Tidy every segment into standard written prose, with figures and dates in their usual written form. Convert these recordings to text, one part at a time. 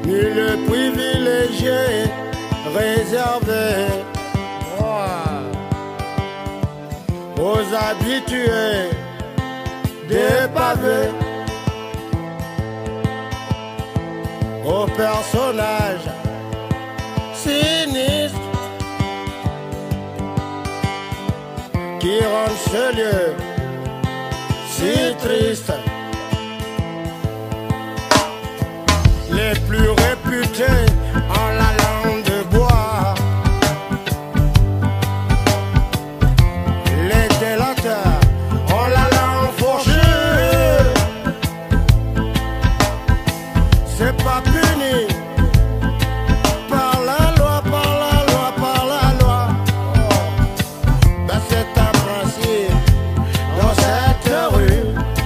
le privilégié réservé aux habitués des pavés, aux personnages sinistres qui rendent ce lieu si triste. Les plus réputés en la langue de bois, les délateurs en la langue fourchue. C'est pas puni par la loi, par la loi, par la loi. Ben c'est un principe dans cette rue.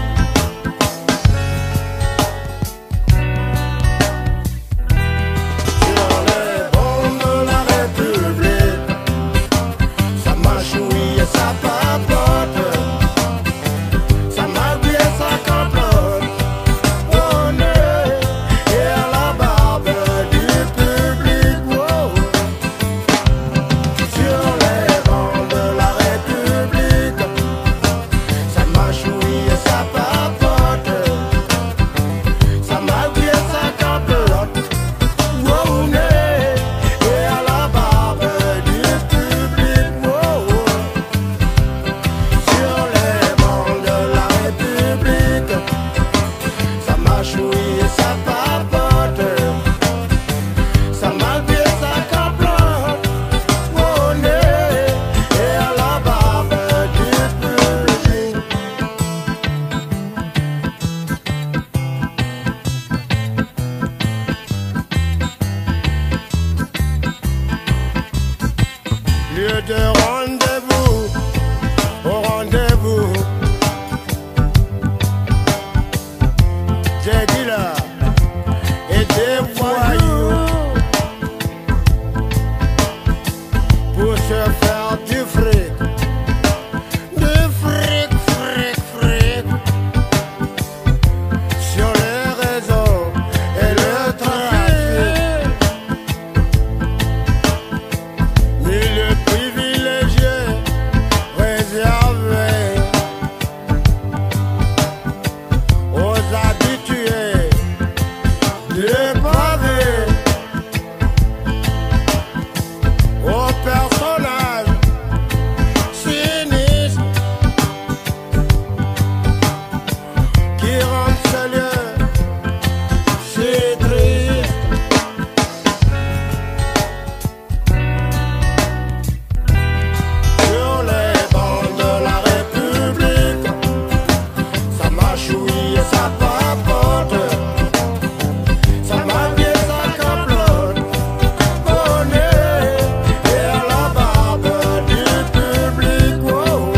Lieu de rendez-vous, au rendez-vous, des dealers et des voyous pour se faire du fric, fric, fric, sur les réseaux et le trafic. Milieu privilégié réservé aux habitués des pavés, aux personnages sinistres qui rendent ce lieu si triste. Sur les bancs de la République, ça mâchouille et ça papote, ça m'habille, ça complote, au nez et à la barbe du public. Wow.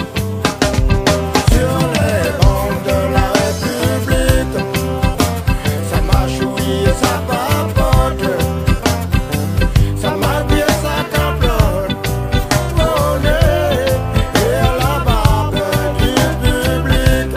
Sur les bancs de la République, ça mâchouille et ça papote, ça m'habille, ça complote, au nez et à la barbe du public.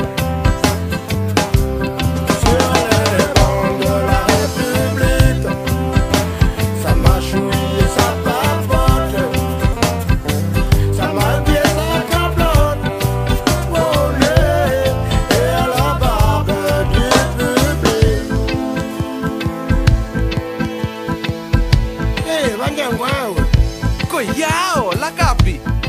Sur les bancs de la République, ça mâchouille et ça papote, ça m'habille, ça complote, au nez et à la barbe du public. Hey, Wanyangwao. Koyao, la capi.